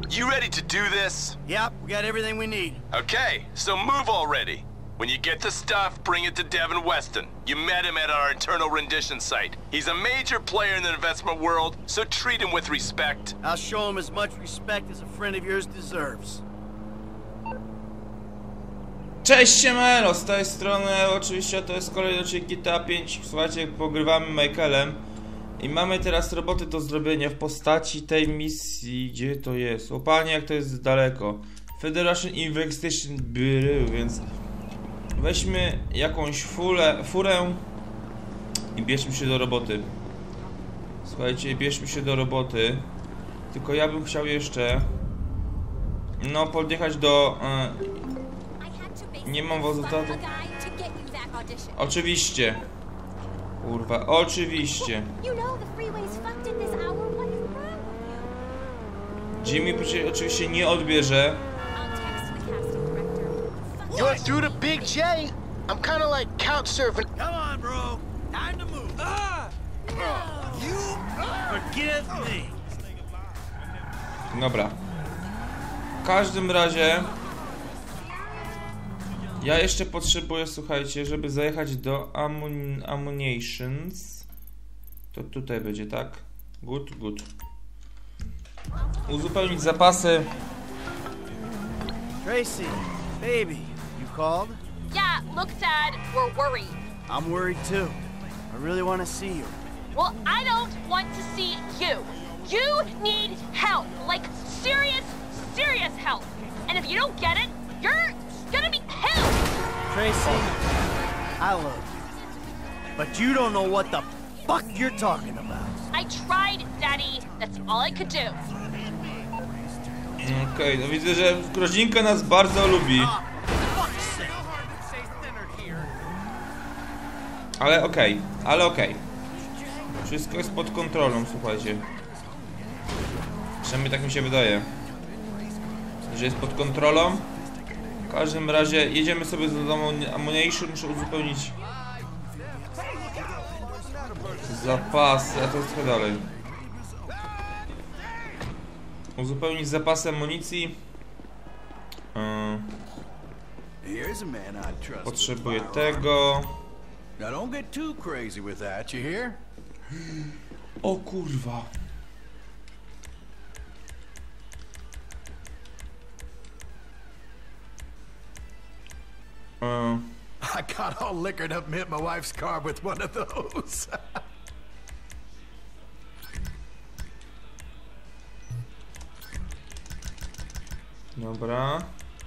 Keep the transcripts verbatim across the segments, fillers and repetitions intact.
You ready to do this? Yep, we got everything we need. Okay, so move already. When you get the stuff, bring it to Devin Weston. You met him at our internal rendition site. He's a major player in the investment world, so treat him with respect. I'll show him as much respect as a friend of yours deserves. Cześć, siemano, z tej strony oczywiście to jest kolejny odcinek G T A pięć. Słuchajcie, pogrywamy Michaelem i mamy teraz roboty do zrobienia w postaci tej misji. Gdzie to jest? O panie, jak to jest daleko. Federation Investigation Bureau, więc weźmy jakąś fulę, furę i bierzmy się do roboty. Słuchajcie, bierzmy się do roboty. Tylko ja bym chciał jeszcze no podjechać do... Yy, nie mam rezultatu. Oczywiście. Kurwa, oczywiście. Jimmy oczywiście nie odbierze. You want to do the big J? I'm kind of like couch surfing. Come on, bro. Time to move. Ah! You forgive me. Dobra. W każdym razie ja jeszcze potrzebuję, słuchajcie, żeby zajechać do ammun Ammunitions. To tutaj będzie, tak? Good, good. Uzupełnić zapasy. Tracy, baby, you called? Yeah, look, Dad, we're worried. I'm worried too. I really want to see you. Well, I don't want to see you. You need help, like serious, serious help. And if you don't get it, you're gonna be killed. Tracy, I love you, but you don't know what the fuck you're talking about. I tried, Daddy. That's all I could do. Okej, okay, no widzę, że rodzinka nas bardzo lubi. Ale okej, okay, ale okej. Okay. Wszystko jest pod kontrolą, słuchajcie. Przynajmniej tak mi się wydaje, że jest pod kontrolą. W każdym razie jedziemy sobie do domu Ammunition, muszę uzupełnić zapasy, a to jest trochę dalej. Uzupełnić zapasy amunicji. Yy. Potrzebuję tego. O kurwa. Uh. I got all liquored up and hit my wife's car with one of those. Dobra.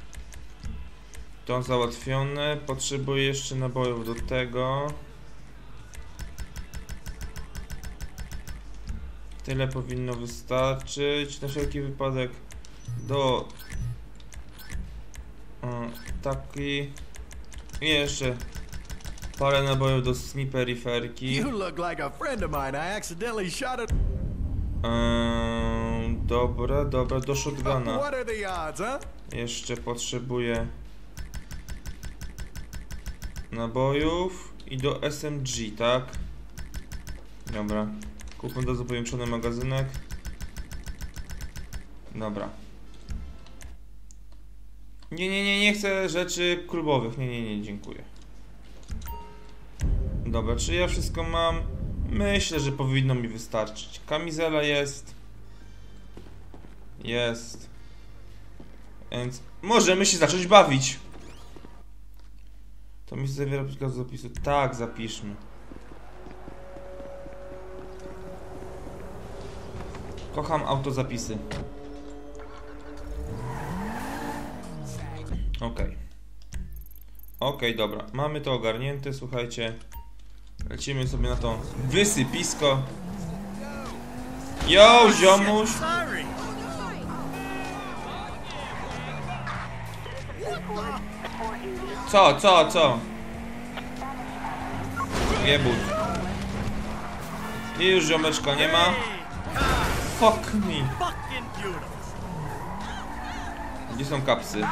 To załatwione. Potrzebuję jeszcze nabojów do tego. Tyle powinno wystarczyć. Na wszelki wypadek do o, taki. I jeszcze parę nabojów do sniperiferki. You look like a friend of mine. I accidentally shot it. Eee, dobra, dobra, do shotguna. What are the odds, huh? Jeszcze potrzebuję nabojów i do S M G, tak? Dobra. Kupmy do powiększony magazynek. Dobra. Nie, nie, nie, nie chcę rzeczy klubowych. Nie, nie, nie, dziękuję. Dobra, czy ja wszystko mam? Myślę, że powinno mi wystarczyć. Kamizela jest. Jest. Więc możemy się zacząć bawić. To mi zawiera przykład zapisu. Tak, zapiszmy. Kocham autozapisy. Okej. Okay. Okej, okay, dobra. Mamy to ogarnięte, słuchajcie. Lecimy sobie na to wysypisko. Yo, ziomuś! Co, co, co? Jebut. I już ziomeczka nie ma. Fuck me. Gdzie są kapsy?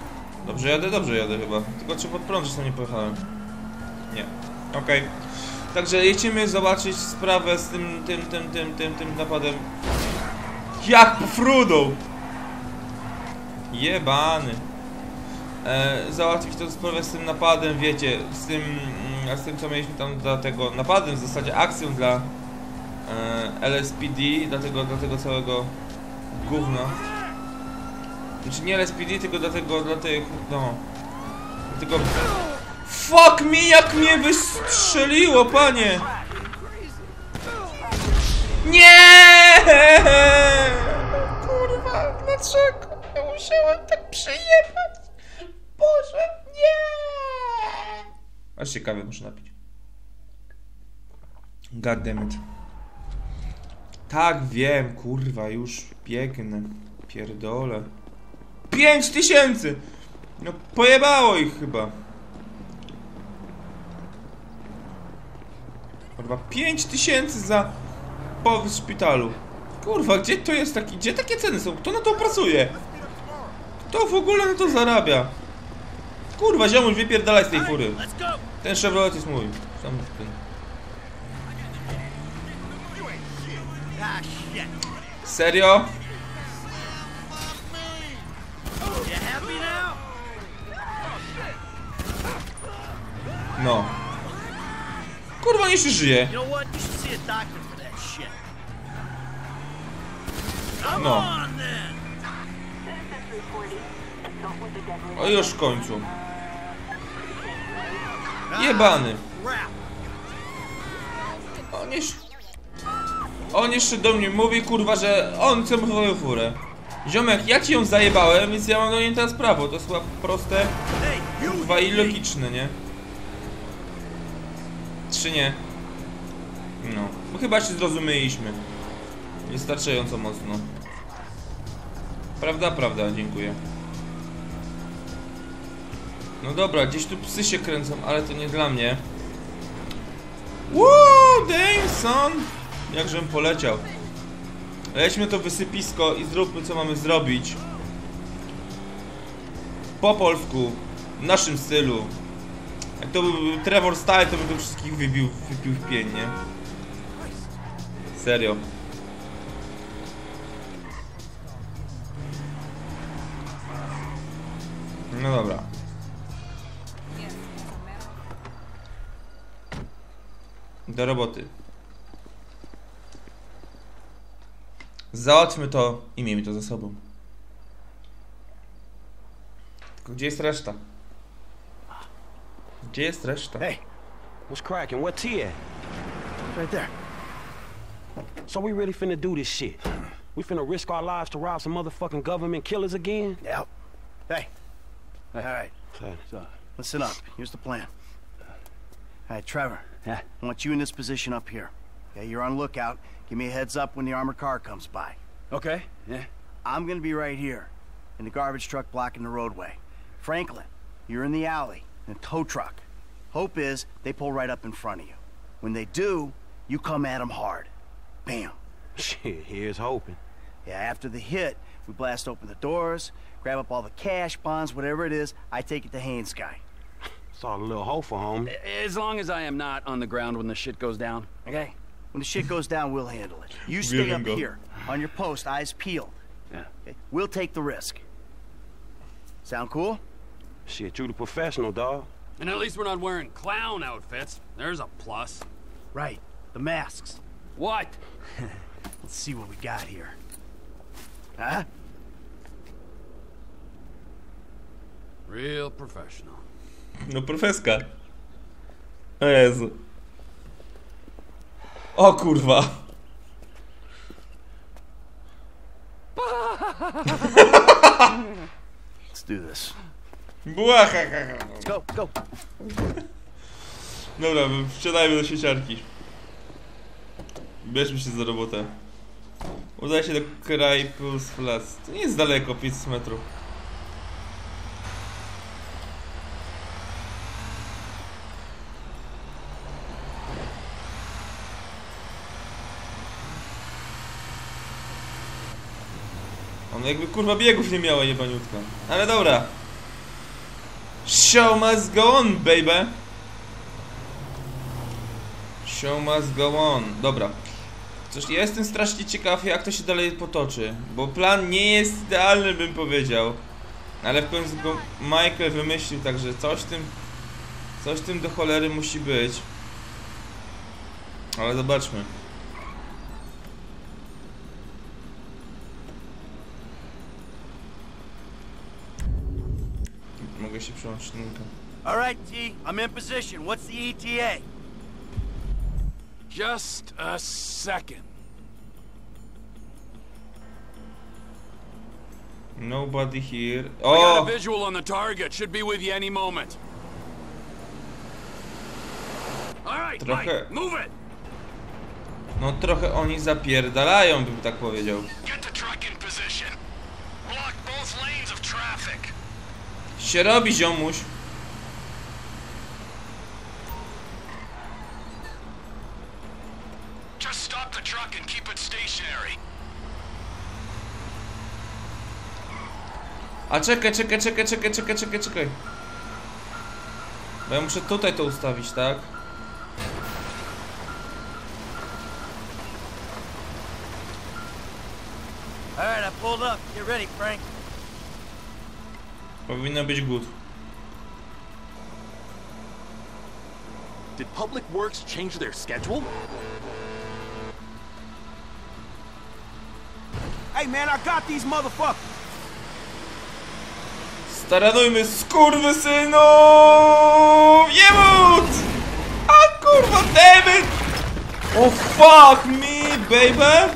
Dobrze jadę, dobrze jadę chyba. Tylko czy pod prąd, że sam nie pojechałem. Nie. Okej. Okay. Także jedziemy zobaczyć sprawę z tym, tym, tym, tym, tym, tym napadem. Jak pofrudą! Jebany. E, załatwić tę sprawę z tym napadem, wiecie, z tym, mm, z tym co mieliśmy tam dla tego napadem, w zasadzie akcją dla e, L S P D, dla tego, dla tego całego gówna. Znaczy nie L S P D, tylko dla tego, dla tych, no, dla tego... Fuck me, jak mnie wystrzeliło, panie! Nie! Kurwa, dlaczego ja musiałem tak przyjechać? Boże, nie! Aż ciekawe, muszę napić. God damn it. Tak, wiem, kurwa, już biegnę. Pierdolę. Pięć tysięcy! No pojebało ich chyba. Kurwa, pięć tysięcy za pobyt w szpitalu. Kurwa, gdzie to jest taki, gdzie takie ceny są? Kto na to pracuje? Kto w ogóle na to zarabia? Kurwa, ziomuś, wypierdalaj z tej fury. Ten Chevrolet jest mój. Sam ten. Serio? No. Kurwa, nie się żyje. No. O, już w końcu. Jebany. On jeszcze... On jeszcze do mnie mówi, kurwa, że on chce moją furę. Ziomek, ja ci ją zajebałem, więc ja mam do niej teraz prawo. To jest chyba proste, kurwa, i logiczne, nie? Czy nie? No, bo chyba się zrozumieliśmy. Wystarczająco mocno. Prawda, prawda, dziękuję. No dobra, gdzieś tu psy się kręcą, ale to nie dla mnie. Woo, damn son! Jakżem poleciał. Lećmy to wysypisko i zróbmy, co mamy zrobić. Po polsku, w naszym stylu. Jak to był Trevor Style, to by to wszystkich wybił, wypił w pień, nie? Serio. No dobra. Do roboty. Załatwmy to i miejmy to za sobą. Tylko gdzie jest reszta? Gdzie jest reszta? Hey, what's cracking? Where T at? Right there. So we really finna do this shit? We finna risk our lives to rob some motherfucking government killers again? Yep. Hey. All right. Okay. So, listen up. Here's the plan. All right, Trevor. Yeah. I want you in this position up here. Okay, you're on lookout. Give me a heads up when the armored car comes by. Okay. Yeah. I'm gonna be right here, in the garbage truck blocking the roadway. Franklin, you're in the alley, in a tow truck. Hope is they pull right up in front of you. When they do, you come at them hard. Bam. Shit, here's hoping. Yeah, after the hit, we blast open the doors, grab up all the cash, bonds, whatever it is. I take it to Haynes guy. Saw a little hope for home. As long as I am not on the ground when the shit goes down. Okay? When the shit goes down, we'll handle it. You stay up here, on your post, eyes peeled. Yeah. Okay? We'll take the risk. Sound cool? Shit, you the professional, dog. And at least we're not wearing clown outfits. There's a plus. Right. The masks. What? Let's see what we got here. Huh? Real professional. No profeska. O Jezu. O kurwa. Let's do this. Błahahaha. Let's go, go. Dobra, wsiadajmy do sieciarki. Bierzmy się za robotę. Udaj się do Craypus Flats. To nie jest daleko, pięćset metrów. On jakby kurwa biegów nie miała jebaniutka. Ale dobra. Show must go on, baby. Show must go on. Dobra. Cóż, ja jestem strasznie ciekaw, jak to się dalej potoczy. Bo plan nie jest idealny, bym powiedział. Ale w końcu go Michael wymyślił, także coś w tym... Coś w tym do cholery musi być. Ale zobaczmy. Mogę się przełączyć. All right, T. I'm in position. What's the E T A? Just a second. Nobody here. I got O! a visual on the target. Should be with you any moment. All right, Trochę... Mike, move it. No trochę oni zapierdalają, bym tak powiedział. Get the truck in position. Block both lanes of traffic. Się robi, ziomuś. Just stop the truck and keep it stationary. A czekaj, czekaj, czekaj, czekaj, czekaj, czekaj, czekaj. Bo ja muszę tutaj to ustawić, tak? All right, I pulled up. Get ready, Frank. Powinno być good. Did Public Works change their schedule? Hey man, I got these motherfuckers. Staranujmy, skurwysynu! Jebut! A kurwa, dammit! Oh fuck me, baby!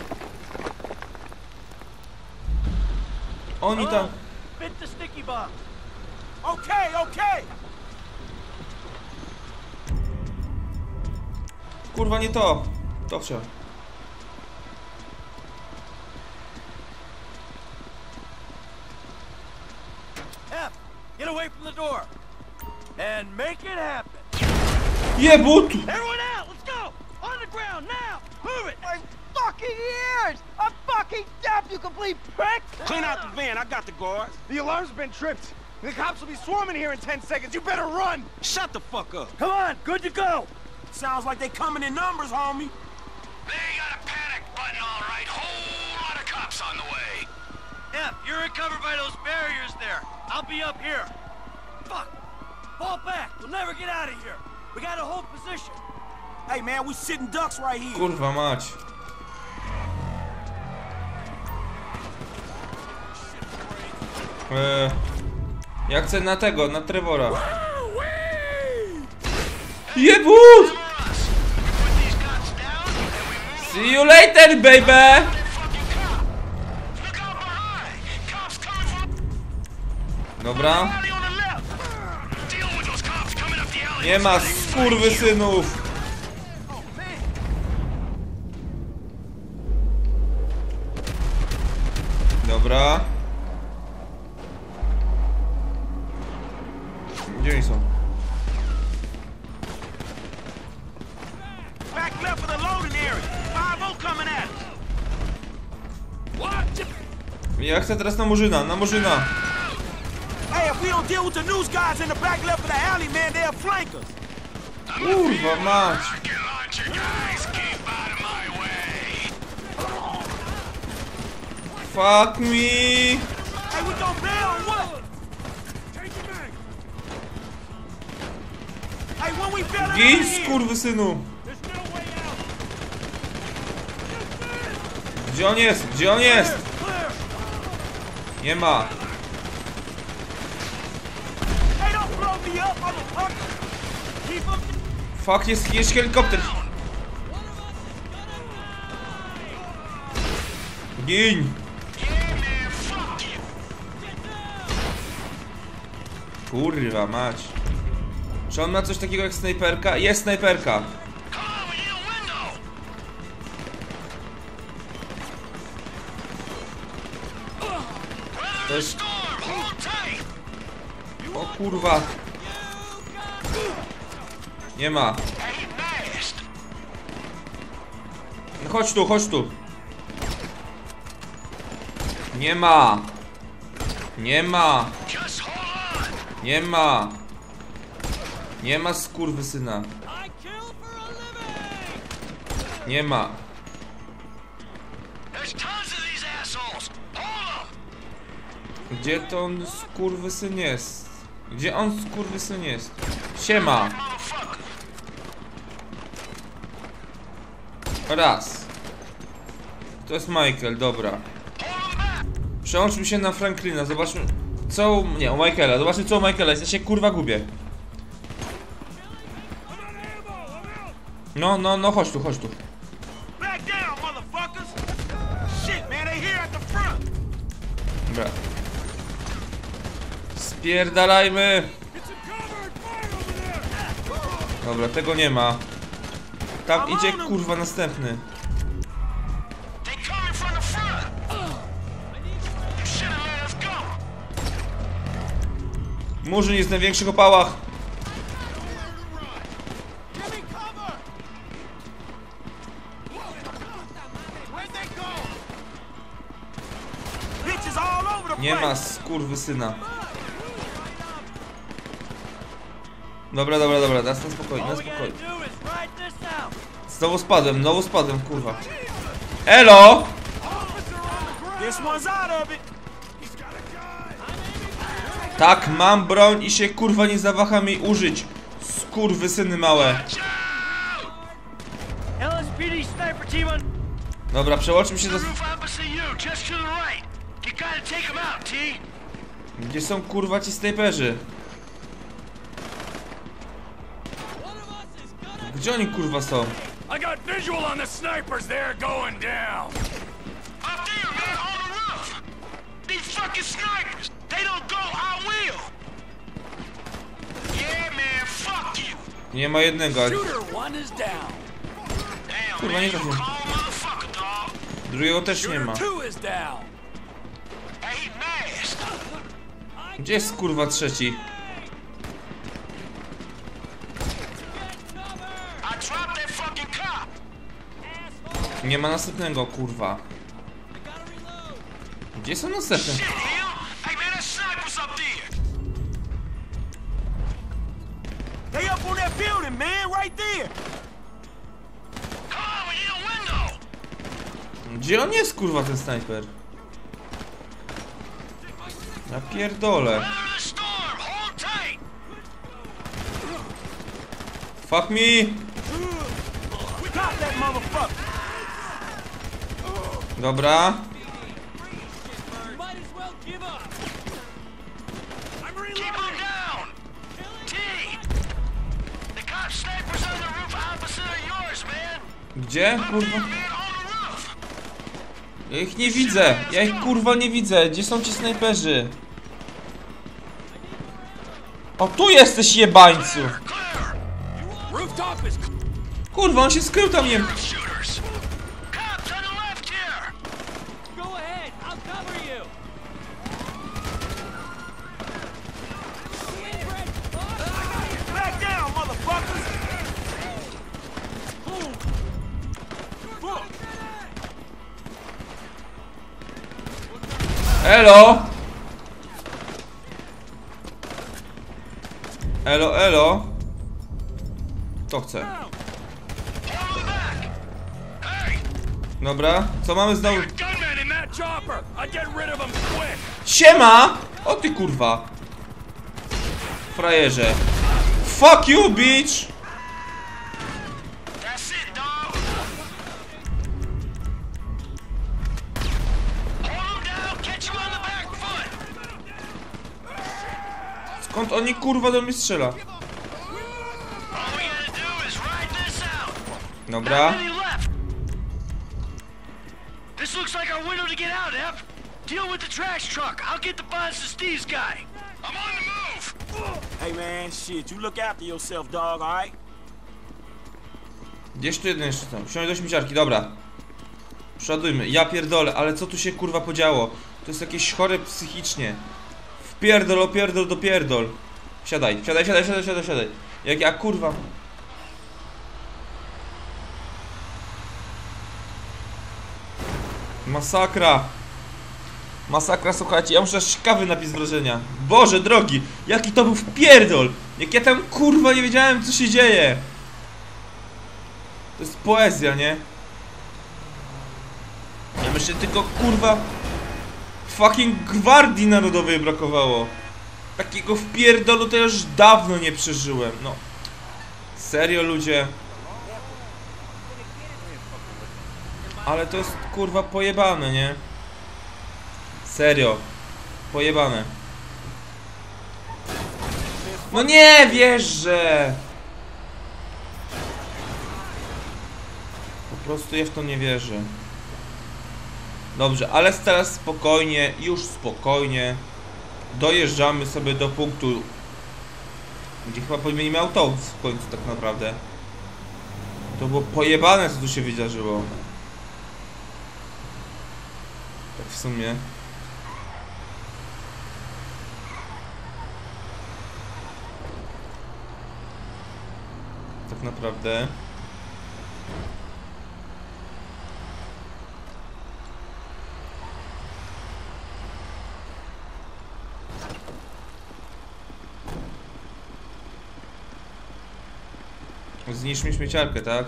Oni tam... Fit the sticky bomb. Okay, okay. Kurwa, nie to. To wciąż. F, get away from the door. And make it happen. Jebut! Everyone out, let's go! On the ground, now! Move it! My fucking ears! I'm fucking deaf, you complete prick! Clean out the van. I got the guards. The alarm's been tripped. The cops will be swarming here in ten seconds. You better run. Shut the fuck up. Come on, good to go! Sounds like they coming in numbers, homie. They got a panic button, all right. Whole lot of cops on the way. F, you're covered by those barriers there. I'll be up here. Fuck! Fall back, we'll never get out of here. We gotta hold position. Hey man, we sitting ducks right here. Kurwa mać. Eee, ja chcę na tego, na Trevora. Jebut! See you later, baby! Dobra. Nie ma skurwysynów. Dobra. Gdzie oni są? Back left for the loading area. five oh coming at us. What? Ja chcę teraz na Murzyna, na Murzyna. Hey, if we don't deal with the news guys in the back left of the alley, man, they'll flank us. Kurwa mać. Fuck me. Hey, we gonna bail or what? Hey, when we bail out Gin, of here, skurwysynu. there's no way out. Gdzie on jest? Gdzie on jest? Clear. Nie ma. Hey, don't blow me up, motherfucker. Keep them. Fuck, jest, jest helikopter. Gin. Kurwa mać. Czy on ma coś takiego jak snajperka? Jest snajperka. To jest... O kurwa. Nie ma. No chodź tu, chodź tu. Nie ma. Nie ma. Nie ma. Nie ma skurwysyna. Nie ma. Gdzie to on skurwysyn jest? Gdzie on skurwysyn jest? Siema. Raz. To jest Michael, dobra. Przełączmy się na Franklina, zobaczmy co u... nie, u Michaela, zobaczmy co u Michaela jest, ja się kurwa gubię. No, no, no, chodź tu, chodź tu. Dobra. Spierdalajmy. Dobra, tego nie ma. Tam idzie kurwa następny. Murzyn jest w największych opałach. Nie ma skurwysyna. Dobra, dobra, dobra, teraz na spokojnie, na spokojnie. Znowu spadłem, znowu spadłem, kurwa. Elo! Tak, mam broń i się kurwa nie zawaham jej użyć. Skurwysyny małe. Dobra, przełączmy się do... Gdzie są kurwa ci snajperzy? Gdzie oni kurwa są? I got visual on the snipers there going down. Up there, man, on the roof. These fucking snipers. They don't go, I will. Yeah, man, fuck you. Nie ma jednego. Shooter one is down. Kurwa nie trafię. Drugiego też nie ma. Gdzie jest kurwa trzeci? Nie ma następnego kurwa. Gdzie są następne? Gdzie on jest kurwa ten snajper? Ja pierdolę. Fuck me! Dobra. Gdzie? Kurwa. Ja ich nie widzę. Ja ich kurwa nie widzę. Gdzie są ci snajperzy? O, tu jesteś jebańcu. Kurwa, on się skrył tam, nie... Elo! Elo, elo! To chcę. Dobra, co mamy znowu? Siema! O ty kurwa! Frajerze. Fuck you, bitch! Skąd oni kurwa do mnie strzela? Dobra. This looks like our window to get out, Ep. Deal with the trash truck. I'll get the bonds to Steve's guy. I'm on the move. Hey man, shit, you look after yourself, dog, all right? Gdzieś tu jeden jeszcze tam. Wsiądź do śmieciarki, dobra. Przodujmy. Ja pierdolę, ale co tu się kurwa podziało? To jest jakieś chore psychicznie. Wpierdol, opierdol, dopierdol. Siadaj, siadaj, siadaj, siadaj, siadaj, siadaj. Jak ja kurwa. Masakra. Masakra, słuchajcie, ja muszę aż ciekawy napis wrażenia. Boże drogi, jaki to był wpierdol. Jak ja tam kurwa nie wiedziałem co się dzieje. To jest poezja, nie? Jeszcze tylko kurwa fucking gwardii narodowej brakowało. Takiego wpierdolu to już dawno nie przeżyłem, no. Serio, ludzie. Ale to jest kurwa pojebane, nie? Serio. Pojebane. No nie wierzę! Po prostu ja w to nie wierzę. Dobrze, ale teraz spokojnie, już spokojnie dojeżdżamy sobie do punktu, gdzie chyba podmienimy autobus w końcu tak naprawdę. To było pojebane, co tu się wydarzyło. Tak w sumie. Tak naprawdę. Zniszczmy śmieciarkę, tak?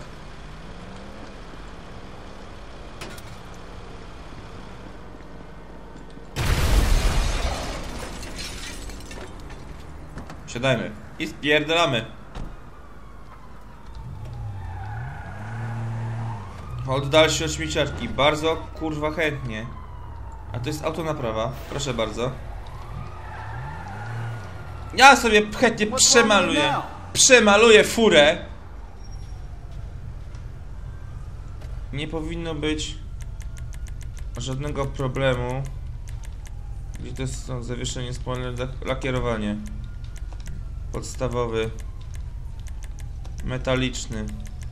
Siadajmy i spierdalamy. Oddal się od śmieciarki, bardzo kurwa chętnie. A to jest auto naprawa, proszę bardzo. Ja sobie chętnie przemaluję. Przemaluję furę. Nie powinno być żadnego problemu. Gdzie to jest no, zawieszenie spolne, lakierowanie. Podstawowy. Metaliczny.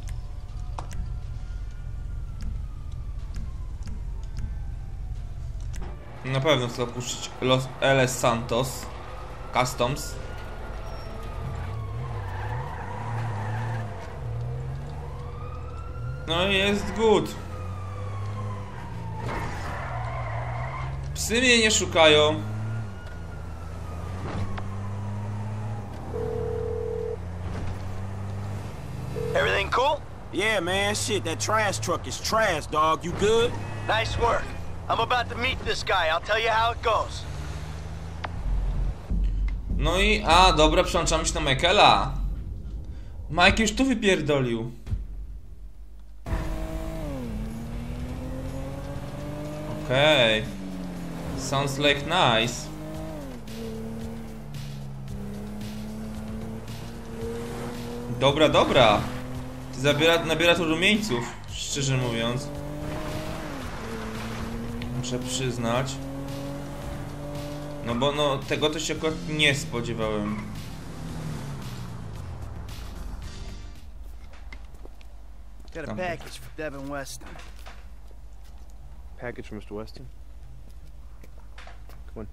Na pewno chcę opuścić Los L S Santos Customs. No i jest good. Psy mnie nie szukają. Everything cool? Yeah, man, shit, that trash truck is trash, dog. You good? Nice work. I'm about to meet this guy. I'll tell you how it goes. No i, a, dobra, przełączamy się na Michaela. Mike już tu wypierdolił. Okej. Okay. Sounds like nice. Dobra, dobra. Zabiera, nabiera to rumieńców, szczerze mówiąc. Muszę przyznać. No bo no, tego to się akurat nie spodziewałem. Got a package for Devin Weston. Package for Mister Weston? Come on.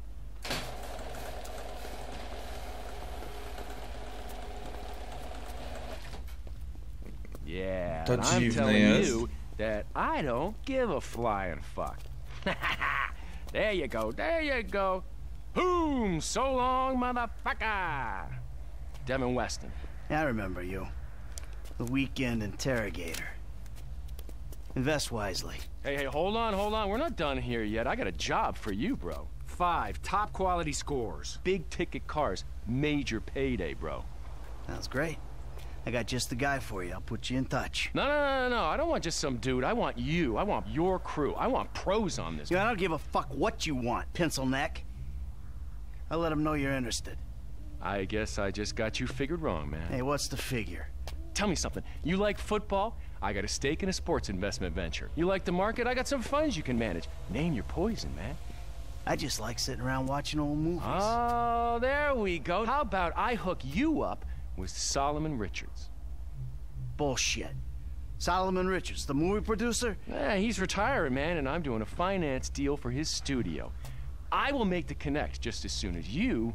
Yeah, To and I'm dziwne telling jest. you that I don't give a flying fuck. There you go, there you go. Boom! So long, motherfucker! Devin Weston. I remember you. The weekend interrogator. Invest wisely. Hey, hey, hold on, hold on. We're not done here yet. I got a job for you, bro. Five top quality scores. Big ticket cars. Major payday, bro. Sounds great. I got just the guy for you. I'll put you in touch. No, no, no, no, no. I don't want just some dude. I want you. I want your crew. I want pros on this. Yeah, I don't give a fuck what you want, pencil neck. I'll let them know you're interested. I guess I just got you figured wrong, man. Hey, what's the figure? Tell me something. You like football? I got a stake in a sports investment venture. You like the market? I got some funds you can manage. Name your poison, man. I just like sitting around watching old movies. Oh, there we go. How about I hook you up with Solomon Richards? Bullshit. Solomon Richards, the movie producer? Yeah, he's retiring, man, and I'm doing a finance deal for his studio. I will make the connect just as soon as you...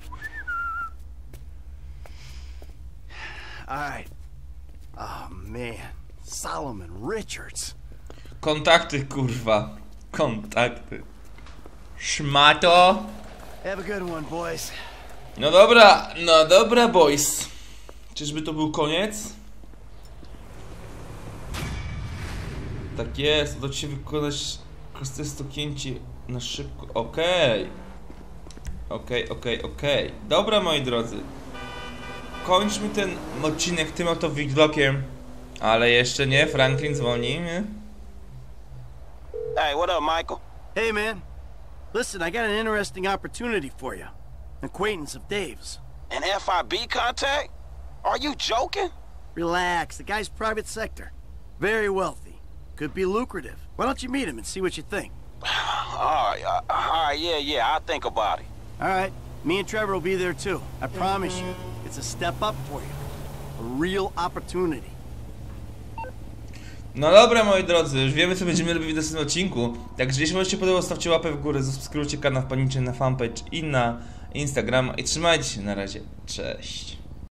All right. Oh, man. Solomon Richards. Kontakty, kurwa. Kontakty. Szmato. Have a good one, boys. No dobra, no dobra, boys. Czyżby to był koniec? Tak jest, uda ci się wykonać Proste stuknięcie na szybko. Okej. Okej, okej, okej. Dobra, moi drodzy. Kończmy ten odcinek tym oto widlokiem. Ale jeszcze nie, Franklin dzwoni, nie? Hey, what up, Michael? Hey, man. Listen, I got an interesting opportunity for you. An acquaintance of Dave's. An F I B contact? Are you joking? Relax, the guy's private sector. Very wealthy. Could be lucrative. Why don't you meet him and see what you think? all right, uh, all right, yeah, yeah, I'll think about it. All right, me and Trevor will be there too. I promise you, it's a step up for you. A real opportunity. No dobra, moi drodzy, już wiemy, co będziemy robić w następnym odcinku. Także jeśli wam się podobało, stawcie łapę w górę, zasubskrybujcie kanał wpadnijcie na fanpage i na Instagram. I trzymajcie się, na razie, cześć.